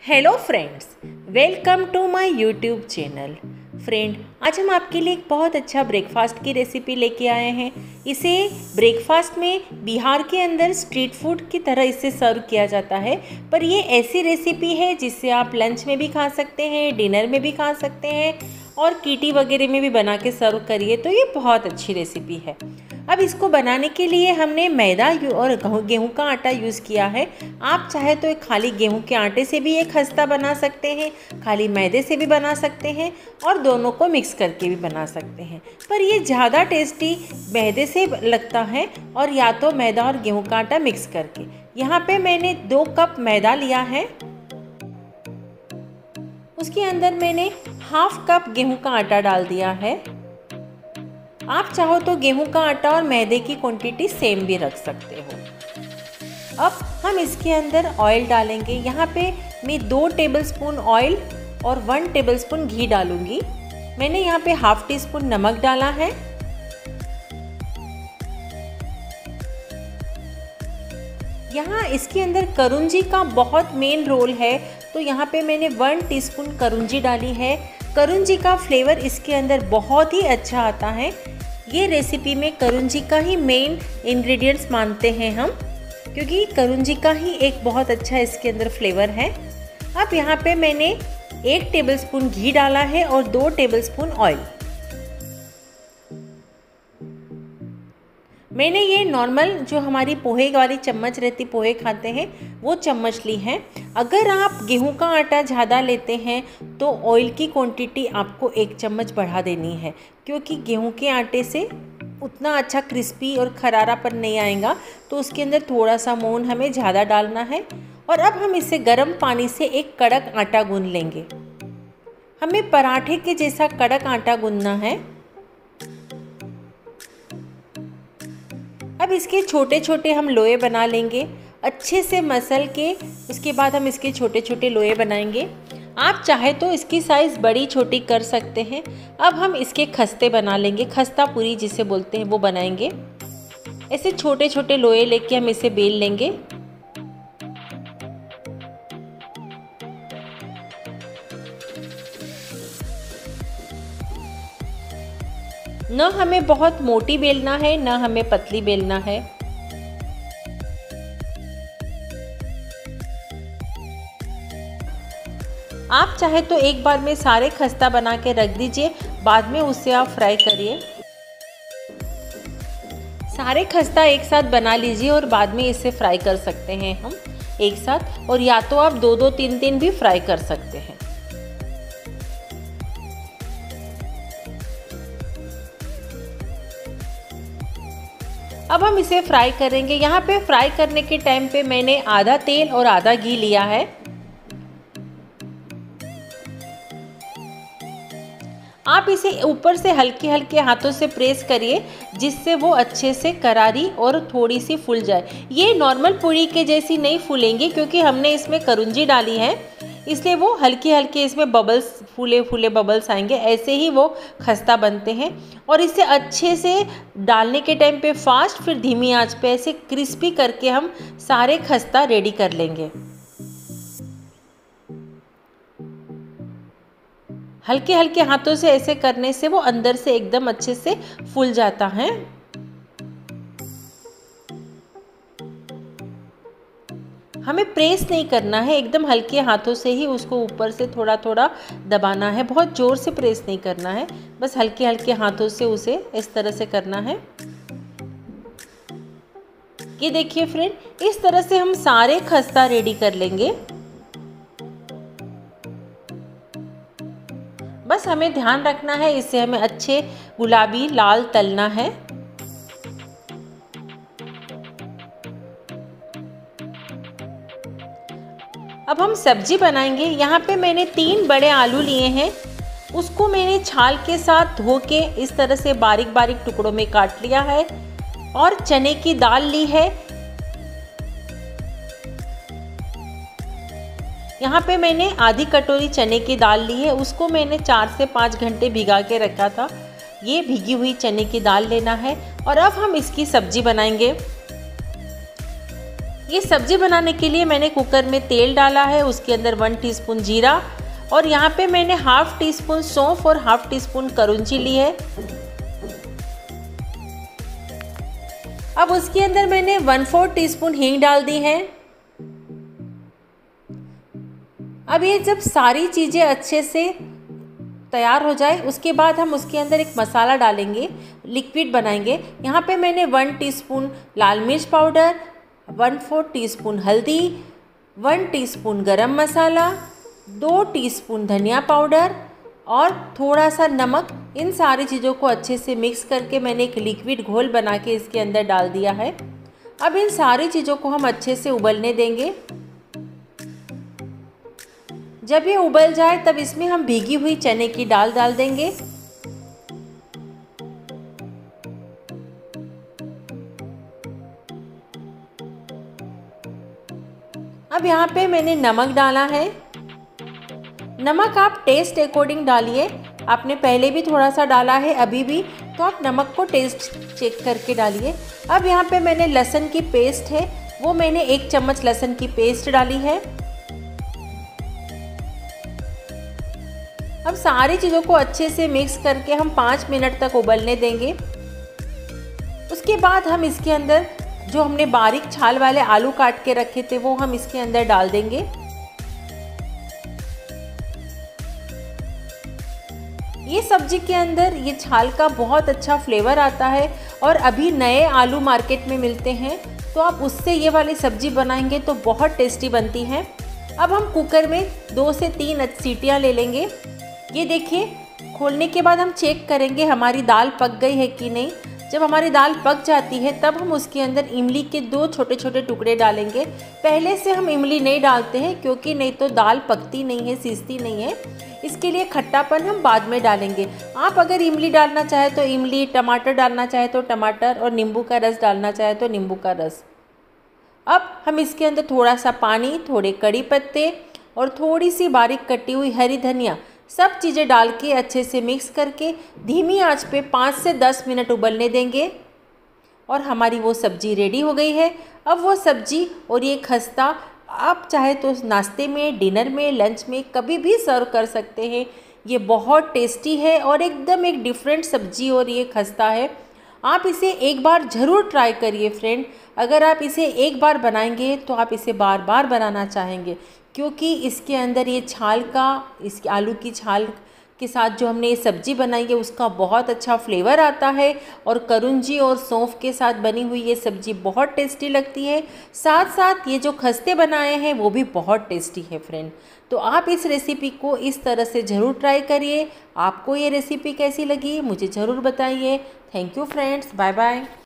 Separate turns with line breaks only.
Hello friends, welcome to my YouTube channel. Friend, आज हम आपके लिए एक बहुत अच्छा ब्रेकफास्ट की रेसिपी लेके आए हैं। इसे ब्रेकफास्ट में बिहार के अंदर स्ट्रीट फूड की तरह इसे सर्व किया जाता है, पर ये ऐसी रेसिपी है जिससे आप लंच में भी खा सकते हैं, डिनर में भी खा सकते हैं और किटी वगैरह में भी बना के सर्व करिए तो ये बहुत अच्छी रेसिपी है। अब इसको बनाने के लिए हमने मैदा और गेहूं का आटा यूज़ किया है। आप चाहे तो खाली गेहूं के आटे से भी एक खस्ता बना सकते हैं, खाली मैदे से भी बना सकते हैं और दोनों को मिक्स करके भी बना सकते हैं, पर ये ज़्यादा टेस्टी मैदे से लगता है और या तो मैदा और गेहूं का आटा मिक्स करके। यहाँ पे मैंने 2 कप मैदा लिया है, उसके अंदर मैंने हाफ कप गेहूं का आटा डाल दिया है। आप चाहो तो गेहूं का आटा और मैदे की क्वांटिटी सेम भी रख सकते हो। अब हम इसके अंदर ऑयल डालेंगे। यहाँ पे मैं 2 टेबलस्पून ऑयल और 1 टेबलस्पून घी डालूंगी। मैंने यहाँ पे हाफ टी स्पून नमक डाला है। यहाँ इसके अंदर करंजी का बहुत मेन रोल है, तो यहाँ पे मैंने 1 टीस्पून करंजी डाली है। करंजी का फ्लेवर इसके अंदर बहुत ही अच्छा आता है। ये रेसिपी में करंजी का ही मेन इंग्रेडिएंट्स मानते हैं हम, क्योंकि करंजी का ही एक बहुत अच्छा इसके अंदर फ्लेवर है। अब यहाँ पे मैंने 1 टेबलस्पून घी डाला है और 2 टेबलस्पून ऑयल। मैंने ये नॉर्मल जो हमारी पोहे वाली चम्मच रहती, पोहे खाते हैं, वो चम्मच ली है। अगर आप गेहूं का आटा ज़्यादा लेते हैं तो ऑयल की क्वांटिटी आपको 1 चम्मच बढ़ा देनी है, क्योंकि गेहूं के आटे से उतना अच्छा क्रिस्पी और खरारापन नहीं आएगा, तो उसके अंदर थोड़ा सा मोहन हमें ज़्यादा डालना है। और अब हम इसे गर्म पानी से एक कड़क आटा गूंद लेंगे। हमें पराठे के जैसा कड़क आटा गूंदना है। अब इसके छोटे छोटे हम लोए बना लेंगे, अच्छे से मसल के उसके बाद हम इसके छोटे छोटे लोए बनाएंगे। आप चाहे तो इसकी साइज़ बड़ी छोटी कर सकते हैं। अब हम इसके खस्ते बना लेंगे, खस्ता पूरी जिसे बोलते हैं वो बनाएंगे। ऐसे छोटे छोटे लोए लेके हम इसे बेल लेंगे। न हमें बहुत मोटी बेलना है, न हमें पतली बेलना है। आप चाहे तो एक बार में सारे खस्ता बना के रख दीजिए, बाद में उससे आप फ्राई करिए। सारे खस्ता एक साथ बना लीजिए और बाद में इसे फ्राई कर सकते हैं हम एक साथ, और या तो आप 2-2, 3-3 भी फ्राई कर सकते हैं। अब हम इसे फ्राई करेंगे। यहाँ पे फ्राई करने के टाइम पे मैंने आधा तेल और आधा घी लिया है। आप इसे ऊपर से हल्के हल्के हाथों से प्रेस करिए, जिससे वो अच्छे से करारी और थोड़ी सी फूल जाए। ये नॉर्मल पूरी के जैसी नहीं फूलेंगी, क्योंकि हमने इसमें करंजी डाली है, इसलिए वो हल्के हल्के इसमें बबल्स, फूले फूले बबल्स आएंगे। ऐसे ही वो खस्ता बनते हैं। और इसे अच्छे से डालने के टाइम पे फास्ट, फिर धीमी आंच पे ऐसे क्रिस्पी करके हम सारे खस्ता रेडी कर लेंगे। हल्के हल्के हाथों से ऐसे करने से वो अंदर से एकदम अच्छे से फूल जाता है। हमें प्रेस नहीं करना है, एकदम हल्के हाथों से ही उसको ऊपर से थोड़ा थोड़ा दबाना है। बहुत ज़ोर से प्रेस नहीं करना है, बस हल्के हल्के हाथों से उसे इस तरह से करना है। ये देखिए फ्रेंड, इस तरह से हम सारे खस्ता रेडी कर लेंगे। बस हमें ध्यान रखना है, इसे हमें अच्छे गुलाबी लाल तलना है। अब हम सब्जी बनाएंगे। यहाँ पे मैंने 3 बड़े आलू लिए हैं, उसको मैंने छाल के साथ धो के इस तरह से बारीक बारीक टुकड़ों में काट लिया है। और चने की दाल ली है। यहाँ पे मैंने आधी कटोरी चने की दाल ली है, उसको मैंने 4 से 5 घंटे भिगा के रखा था। ये भीगी हुई चने की दाल लेना है। और अब हम इसकी सब्जी बनाएंगे। ये सब्ज़ी बनाने के लिए मैंने कुकर में तेल डाला है, उसके अंदर 1 टीस्पून जीरा और यहाँ पे मैंने हाफ टी स्पून सौंफ और हाफ टी स्पून कलौंजी ली है। अब उसके अंदर मैंने 1/4 टीस्पून हींग डाल दी है। अब ये जब सारी चीज़ें अच्छे से तैयार हो जाए उसके बाद हम उसके अंदर एक मसाला डालेंगे, लिक्विड बनाएंगे। यहाँ पे मैंने 1 टीस्पून लाल मिर्च पाउडर, 1/4 टीस्पून हल्दी, 1 टीस्पून गरम मसाला, 2 टीस्पून धनिया पाउडर और थोड़ा सा नमक, इन सारी चीज़ों को अच्छे से मिक्स करके मैंने एक लिक्विड घोल बना के इसके अंदर डाल दिया है। अब इन सारी चीज़ों को हम अच्छे से उबलने देंगे। जब ये उबल जाए तब इसमें हम भीगी हुई चने की दाल डाल देंगे। अब यहाँ पे मैंने नमक डाला है। नमक आप टेस्ट अकॉर्डिंग डालिए, आपने पहले भी थोड़ा सा डाला है, अभी भी, तो आप नमक को टेस्ट चेक करके डालिए। अब यहाँ पे मैंने लहसुन की पेस्ट है, वो मैंने 1 चम्मच लहसुन की पेस्ट डाली है। अब सारी चीज़ों को अच्छे से मिक्स करके हम 5 मिनट तक उबलने देंगे। उसके बाद हम इसके अंदर जो हमने बारीक छाल वाले आलू काट के रखे थे वो हम इसके अंदर डाल देंगे। ये सब्जी के अंदर ये छाल का बहुत अच्छा फ्लेवर आता है और अभी नए आलू मार्केट में मिलते हैं, तो आप उससे ये वाली सब्जी बनाएंगे तो बहुत टेस्टी बनती है। अब हम कुकर में 2 से 3 सीटियाँ ले लेंगे। ये देखिए, खोलने के बाद हम चेक करेंगे हमारी दाल पक गई है कि नहीं। जब हमारी दाल पक जाती है तब हम उसके अंदर इमली के 2 छोटे छोटे टुकड़े डालेंगे। पहले से हम इमली नहीं डालते हैं क्योंकि नहीं तो दाल पकती नहीं है, सीजती नहीं है। इसके लिए खट्टापन हम बाद में डालेंगे। आप अगर इमली डालना चाहे तो इमली, टमाटर डालना चाहे तो टमाटर और नींबू का रस डालना चाहे तो नींबू का रस। अब हम इसके अंदर थोड़ा सा पानी, थोड़े कड़ी पत्ते और थोड़ी सी बारीक कटी हुई हरी धनिया, सब चीज़ें डाल के अच्छे से मिक्स करके धीमी आंच पे 5 से 10 मिनट उबलने देंगे और हमारी वो सब्ज़ी रेडी हो गई है। अब वो सब्ज़ी और ये खस्ता आप चाहे तो नाश्ते में, डिनर में, लंच में कभी भी सर्व कर सकते हैं। ये बहुत टेस्टी है और एकदम एक डिफरेंट सब्ज़ी और ये खस्ता है। आप इसे एक बार ज़रूर ट्राई करिए फ्रेंड। अगर आप इसे एक बार बनाएंगे तो आप इसे बार बार बनाना चाहेंगे, क्योंकि इसके अंदर ये छाल का, इसके आलू की छाल के साथ जो हमने ये सब्ज़ी बनाई है उसका बहुत अच्छा फ्लेवर आता है और कलौंजी और सौंफ के साथ बनी हुई ये सब्ज़ी बहुत टेस्टी लगती है। साथ साथ ये जो खस्ते बनाए हैं वो भी बहुत टेस्टी है फ्रेंड। तो आप इस रेसिपी को इस तरह से ज़रूर ट्राई करिए। आपको ये रेसिपी कैसी लगी मुझे ज़रूर बताइए। Thank you friends, bye bye.